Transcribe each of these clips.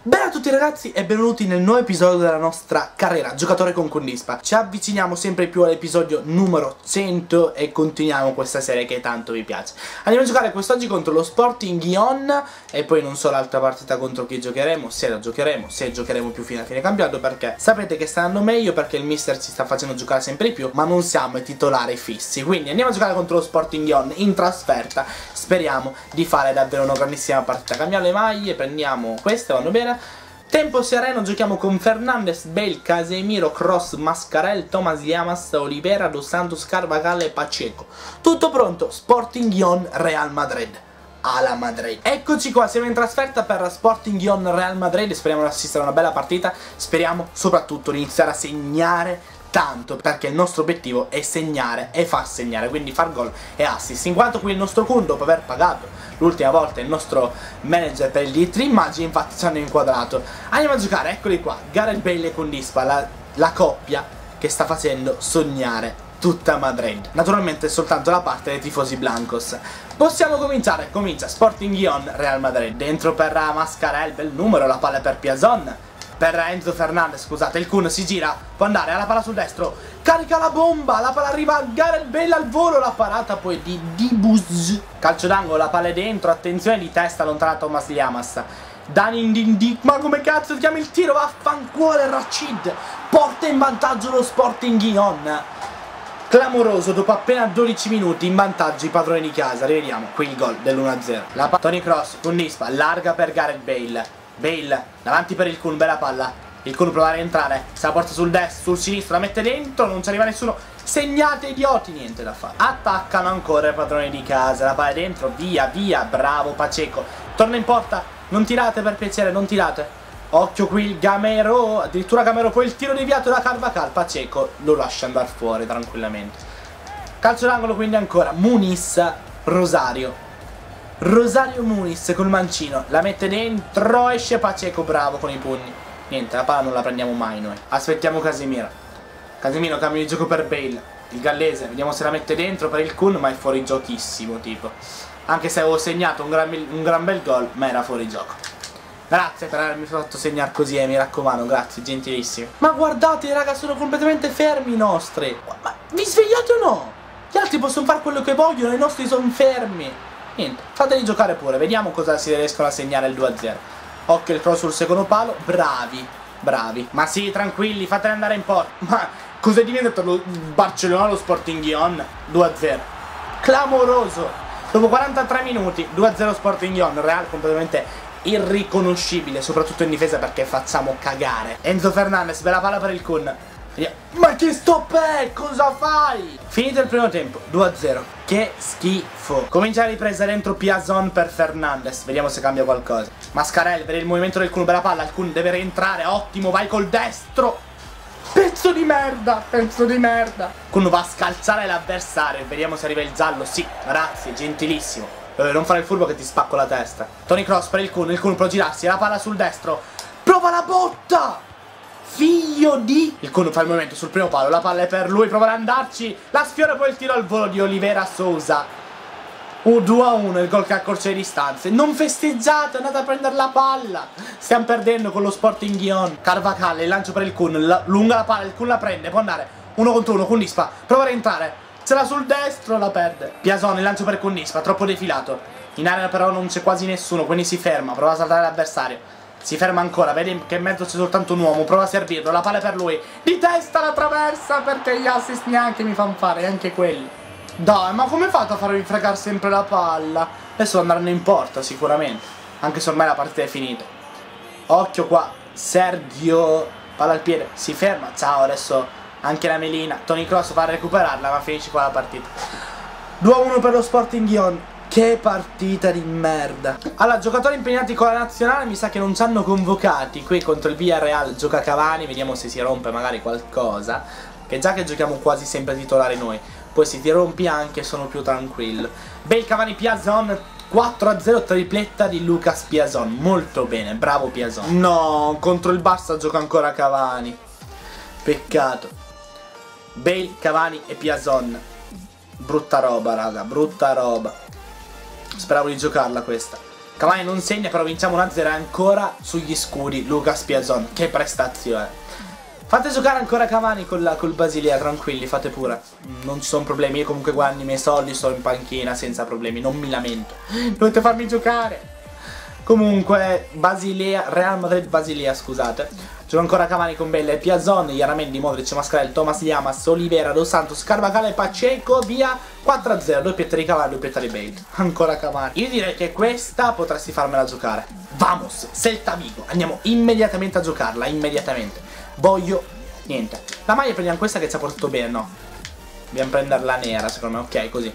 Bene a tutti ragazzi e benvenuti nel nuovo episodio della nostra carriera giocatore con Cundispa. Ci avviciniamo sempre più all'episodio numero 100 e continuiamo questa serie che tanto vi piace. Andiamo a giocare quest'oggi contro lo Sporting Gijón e poi non so l'altra partita contro chi giocheremo, se la giocheremo, se giocheremo più fino a fine campionato, perché sapete che sta andando meglio, perché il mister ci sta facendo giocare sempre di più, ma non siamo i titolari fissi. Quindi andiamo a giocare contro lo Sporting Gijón in trasferta. Speriamo di fare davvero una grandissima partita. Cambiamo le maglie, prendiamo queste, vanno bene. Tempo sereno, giochiamo con Fernandes, Bale, Casemiro, Kroos, Mascarell, Thomas Llamas, Oliveira, Dos Santos, Carvajal e Pacheco. Tutto pronto, Sporting Gijón, Real Madrid. Alla Madrid. Eccoci qua, siamo in trasferta per Sporting Gijón, Real Madrid. Speriamo di assistere a una bella partita. Speriamo soprattutto di iniziare a segnare tanto, perché il nostro obiettivo è segnare e far segnare, quindi far gol e assist, in quanto qui il nostro Kun, dopo aver pagato l'ultima volta il nostro manager per il D3 immagini, infatti ci hanno inquadrato. Andiamo a giocare, eccoli qua, Gareth Bale e Cundispa, la coppia che sta facendo sognare tutta Madrid. Naturalmente soltanto la parte dei tifosi blancos. Possiamo cominciare, comincia Sporting Gijón, Real Madrid. Dentro per Mascarell, bel numero, la palla per Piazon. Per Enzo Fernandez, scusate, il Kun si gira, può andare, ha la palla sul destro, carica la bomba, la palla arriva a Gareth Bale al volo, la parata poi di Dibuz. Calcio d'angolo, la palla è dentro, attenzione di testa, allontana Thomas Llamas. Dani Dindic, ma come cazzo ti chiami il tiro? Vaffanculo, Rachid porta in vantaggio lo Sporting Gijón. Clamoroso, dopo appena 12 minuti in vantaggio i padroni di casa. Rivediamo qui il gol dell'1-0. Toni Kroos, Cundispa, larga per Gareth Bale. Bale, davanti per il Kun, bella palla. Il Kun prova a rientrare, se la porta sul destro, sul sinistro, la mette dentro, non ci arriva nessuno. Segnate idioti, niente da fare. Attaccano ancora i padroni di casa, la palla è dentro, via, via, bravo Pacheco. Torna in porta, non tirate per piacere, non tirate. Occhio qui il Gamero, addirittura Gamero, poi il tiro deviato da Carvajal. Pacheco lo lascia andare fuori tranquillamente. Calcio d'angolo quindi ancora, Muniz, Rosario Muniz col mancino, la mette dentro, esce Pacheco, bravo con i pugni. Niente, la palla non la prendiamo mai noi. Aspettiamo Casemiro. Casemiro, cambio di gioco per Bale. Il gallese, vediamo se la mette dentro per il Kun, ma è fuori giochissimo tipo. Anche se avevo segnato un gran bel gol, ma era fuori gioco. Grazie per avermi fatto segnare così, mi raccomando, grazie, gentilissimi. Ma guardate raga, sono completamente fermi i nostri. Ma vi svegliate o no? Gli altri possono fare quello che vogliono, i nostri sono fermi. Niente, fateli giocare pure, vediamo cosa si riescono a segnare il 2-0. Occhio il cross sul secondo palo, bravi, bravi. Ma sì, tranquilli, fateli andare in porta. Ma cos'è diventato lo Barcellona, lo Sporting Gijón? 2-0. Clamoroso. Dopo 43 minuti, 2-0 Sporting Gijón, Real completamente irriconoscibile, soprattutto in difesa perché facciamo cagare. Enzo Fernandez, bella palla per il Kun. Ma che stop è? Cosa fai? Finito il primo tempo, 2-0. Che schifo. Comincia la ripresa dentro Piazon per Fernandes. Vediamo se cambia qualcosa. Mascarell, vede il movimento del Kun, bella palla. Il Kun deve rientrare, ottimo, vai col destro. Pezzo di merda, pezzo di merda. Kun va a scalzare l'avversario. Vediamo se arriva il giallo. Sì, grazie, gentilissimo. Non fare il furbo che ti spacco la testa. Toni Kroos per il Kun può girarsi, la palla sul destro. Prova la botta. Figlio di... Il Kun fa il movimento sul primo palo, la palla è per lui, prova ad andarci, la sfiora poi il tiro al volo di Oliveira Sousa. 2-1 il gol che accorcia le distanze. Non festeggiate, andate a prendere la palla. Stiamo perdendo con lo Sporting Gijón. Carvajal, il lancio per il Kun, lunga la palla, il Kun la prende, può andare 1 contro 1, Cundispa, prova a rientrare, ce l'ha sul destro, la perde. Piazon, il lancio per Cundispa, troppo defilato. In area però non c'è quasi nessuno, quindi si ferma, prova a saltare l'avversario. Si ferma ancora, vedi che in mezzo c'è soltanto un uomo, prova a servirlo, la palla è per lui. Di testa la traversa, perché gli assist neanche mi fanno fare, anche quelli. Dai, ma come fate a farvi fregare sempre la palla? Adesso andranno in porta sicuramente, anche se ormai la partita è finita. Occhio qua, Sergio, palla al piede, si ferma, ciao, adesso anche la melina. Toni Kroos va a recuperarla, ma finisce qua la partita. 2-1 per lo Sporting Gijón. Che partita di merda. Allora, giocatori impegnati con la nazionale, mi sa che non ci hanno convocati. Qui contro il Villarreal gioca Cavani, vediamo se si rompe magari qualcosa, che già che giochiamo quasi sempre titolari noi, poi se ti rompi anche sono più tranquillo. Bel Cavani Piazon, 4-0, tripletta di Lucas Piazon. Molto bene, bravo Piazon. No, contro il Barça gioca ancora Cavani. Peccato. Bale, Cavani e Piazon. Brutta roba raga, brutta roba. Speravo di giocarla questa. Cavani non segna, però vinciamo 1-0 ancora sugli scudi. Lucas Piazon, che prestazione. Fate giocare ancora Cavani col Basilea, tranquilli, fate pure. Non ci sono problemi, io comunque guadagno i miei soldi, sto in panchina senza problemi, non mi lamento. Dovete farmi giocare. Comunque, Basilea, Real Madrid Basilea, scusate. Gioca ancora Cavani con Bale, Piazon, Iaramendi, Modric, Mascarell, Thomas Llamas, Olivera, Dos Santos, Carvajal e Pacheco, via 4-0, doppietta di Cavani, doppietta di Bale. Ancora Cavani. Io direi che questa potresti farmela giocare. Vamos, Celta Vigo, andiamo immediatamente a giocarla, immediatamente. Voglio, niente. La maglia prendiamo questa che ci ha portato bene, no? Dobbiamo prenderla nera, secondo me, ok, così.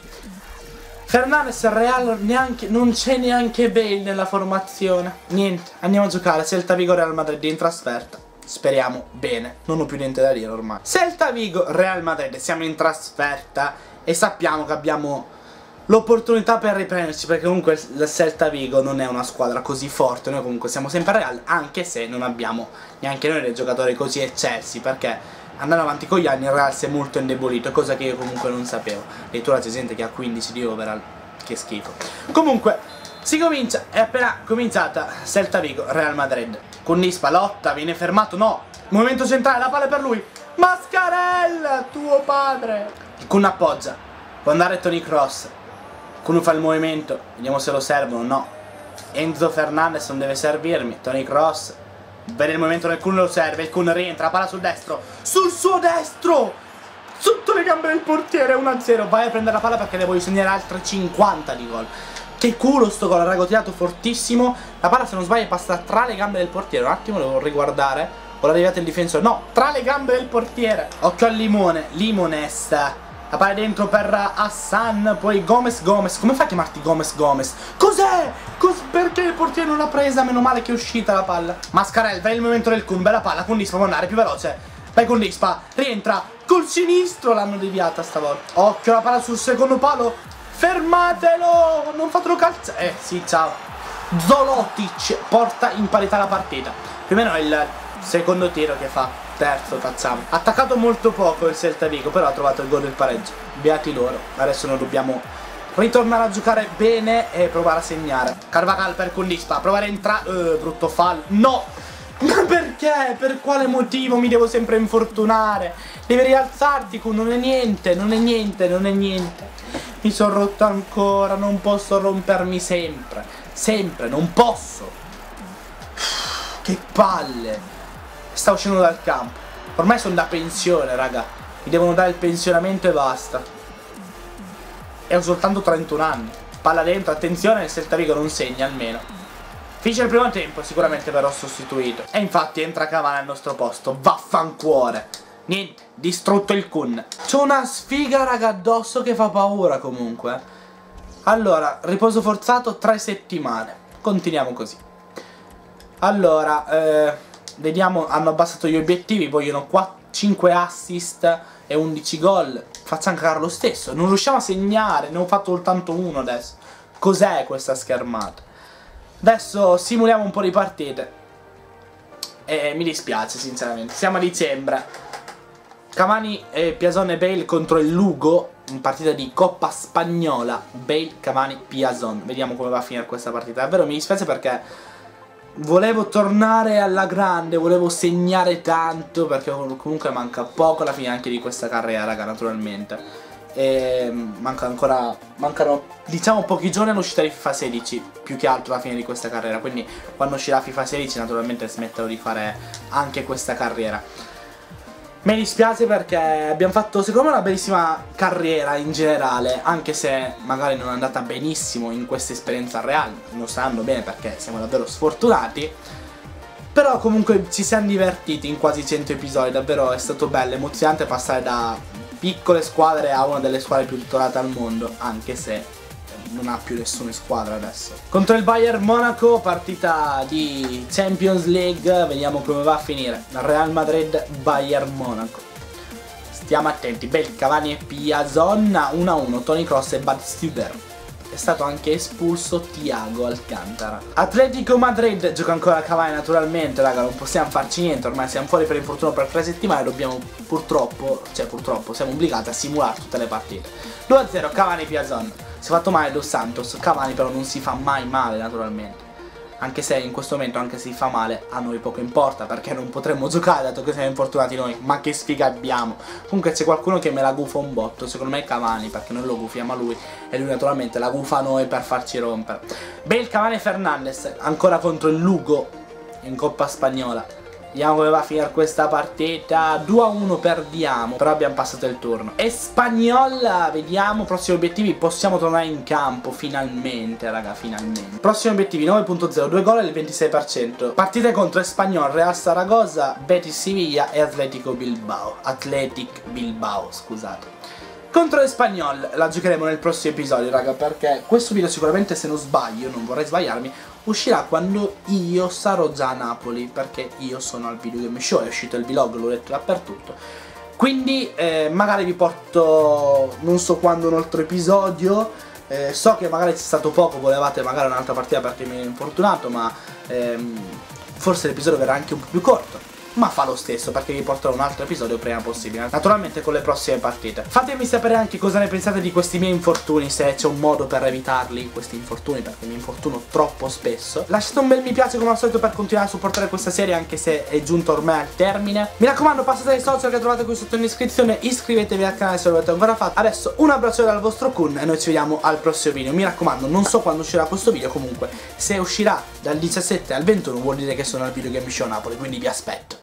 Fernandes, Real, neanche, non c'è neanche Bale nella formazione. Niente, andiamo a giocare. Celta Vigo, Real Madrid in trasferta. Speriamo bene, non ho più niente da dire ormai. Celta Vigo, Real Madrid, siamo in trasferta e sappiamo che abbiamo l'opportunità per riprenderci, perché comunque il Celta Vigo non è una squadra così forte. Noi comunque siamo sempre Real, anche se non abbiamo neanche noi dei giocatori così eccelsi, perché andando avanti con gli anni il Real si è molto indebolito, cosa che io comunque non sapevo. E tu c'è gente che ha 15 di overall, che schifo. Comunque si comincia, è appena cominciata. Celta Vigo, Real Madrid. Cunnispa lotta, viene fermato, no. Movimento centrale, la palla è per lui. Mascarell, tuo padre. Kun appoggia, può andare Toni Kroos. Kun fa il movimento, vediamo se lo servono, no. Enzo Fernandez non deve servirmi. Toni Kroos, bene il movimento del Kun, lo serve. Il Kun rientra, la palla sul destro. Sul suo destro, sotto le gambe del portiere, 1-0. Vai a prendere la palla perché ne voglio segnare altre 50 di gol. Che culo sto gol, raga, ho tirato fortissimo. La palla, se non sbaglio, passa tra le gambe del portiere. Un attimo, devo riguardare. O l'ha deviata il difensore, no, tra le gambe del portiere. Occhio al limone, Limonesta. La palla dentro per Hassan, poi Gomez. Come fai a chiamarti Gomez? Cos'è? Perché il portiere non l'ha presa? Meno male che è uscita la palla. Mascarell, vai il momento del Kun, bella palla. Kundispa può andare più veloce. Vai Kundispa, rientra col sinistro, l'hanno deviata stavolta. Occhio, la palla sul secondo palo. Fermatelo, non fatelo calzare. Sì, ciao. Zolotic porta in parità la partita. Più o meno è il secondo tiro che fa. Terzo facciamo. Attaccato molto poco il Celta Vigo, però ha trovato il gol del pareggio. Beati loro. Adesso noi dobbiamo ritornare a giocare bene e provare a segnare. Carvajal per Kundispa, provare a entrare. Brutto fallo. No! Ma perché? Per quale motivo mi devo sempre infortunare? Devi rialzarti, Kun. Non è niente, non è niente, non è niente. Mi sono rotto ancora, non posso rompermi sempre. Sempre, non posso. Che palle. Sta uscendo dal campo. Ormai sono da pensione, raga. Mi devono dare il pensionamento e basta. E ho soltanto 31 anni. Palla dentro, attenzione, il Celta Vigo non segna almeno. Finisce il primo tempo, sicuramente verrò sostituito. E infatti entra Cavani al nostro posto. Vaffancuore. Niente, distrutto il Kun. C'ho una sfiga, raga, addosso che fa paura comunque. Allora, riposo forzato 3 settimane. Continuiamo così. Allora, vediamo, hanno abbassato gli obiettivi, vogliono 5 assist e 11 gol. Facciamo cagare lo stesso, non riusciamo a segnare, ne ho fatto soltanto uno adesso. Cos'è questa schermata? Adesso simuliamo un po' di partite. E mi dispiace sinceramente, siamo a dicembre. Cavani, Piazon e Bale contro il Lugo, in partita di Coppa Spagnola. Bale, Cavani, Piazon. Vediamo come va a finire questa partita. Davvero mi dispiace perché volevo tornare alla grande, volevo segnare tanto, perché comunque manca poco alla fine anche di questa carriera, raga, naturalmente. E mancano diciamo pochi giorni all'uscita di FIFA 16, più che altro alla fine di questa carriera. Quindi quando uscirà FIFA 16 naturalmente smetterò di fare anche questa carriera. Mi dispiace perché abbiamo fatto secondo me una bellissima carriera in generale, anche se magari non è andata benissimo in questa esperienza reale, non stanno bene perché siamo davvero sfortunati. Però comunque ci siamo divertiti in quasi 100 episodi, davvero è stato bello, emozionante passare da piccole squadre a una delle squadre più titolate al mondo, anche se non ha più nessuna squadra adesso. Contro il Bayern Monaco, partita di Champions League, vediamo come va a finire. Real Madrid, Bayern Monaco. Stiamo attenti. Bale, Cavani e Piazon 1-1, Toni Kroos e Bad Stuber. È stato anche espulso Thiago Alcantara. Atletico Madrid, gioca ancora Cavani naturalmente, raga, non possiamo farci niente, ormai siamo fuori per infortunio per 3 settimane, dobbiamo purtroppo siamo obbligati a simulare tutte le partite. 2-0, Cavani Piazon. Si è fatto male Dos Santos, Cavani però non si fa mai male naturalmente. Anche se in questo momento, anche se si fa male, a noi poco importa, perché non potremmo giocare dato che siamo infortunati noi. Ma che sfiga abbiamo. Comunque c'è qualcuno che me la gufa un botto, secondo me è Cavani, perché noi lo gufiamo a lui e lui naturalmente la gufa a noi per farci rompere. Bale, Cavani e Fernandes, ancora contro il Lugo in Coppa Spagnola. Vediamo come va a finire questa partita. 2-1 perdiamo, però abbiamo passato il turno. Espagnola, vediamo, prossimi obiettivi, possiamo tornare in campo, finalmente raga, finalmente. Prossimi obiettivi, 9.0, 2 gol e il 26%. Partite contro Espanyol, Real Saragossa, Betis Siviglia e Atletico Bilbao. Athletic Bilbao, scusate. Contro Espanyol la giocheremo nel prossimo episodio raga, perché questo video sicuramente, se non sbaglio, non vorrei sbagliarmi, uscirà quando io sarò già a Napoli, perché io sono al Video Game Show, è uscito il vlog, l'ho detto dappertutto. Quindi magari vi porto non so quando un altro episodio. So che magari c'è stato poco, volevate magari un'altra partita perché mi ero infortunato, ma forse l'episodio verrà anche un po' più corto. Ma fa lo stesso, perché vi porterò un altro episodio prima possibile, naturalmente con le prossime partite. Fatemi sapere anche cosa ne pensate di questi miei infortuni, se c'è un modo per evitarli, questi infortuni, perché mi infortuno troppo spesso. Lasciate un bel mi piace come al solito per continuare a supportare questa serie, anche se è giunto ormai al termine. Mi raccomando, passate ai social che trovate qui sotto in descrizione, iscrivetevi al canale se lo avete ancora fatto. Adesso un abbraccio dal vostro Kun e noi ci vediamo al prossimo video. Mi raccomando, non so quando uscirà questo video, comunque se uscirà dal 17 al 21 vuol dire che sono al Video Game Show Napoli, quindi vi aspetto.